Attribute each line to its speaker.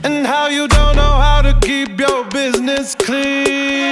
Speaker 1: and how you don't know how to keep your business clean.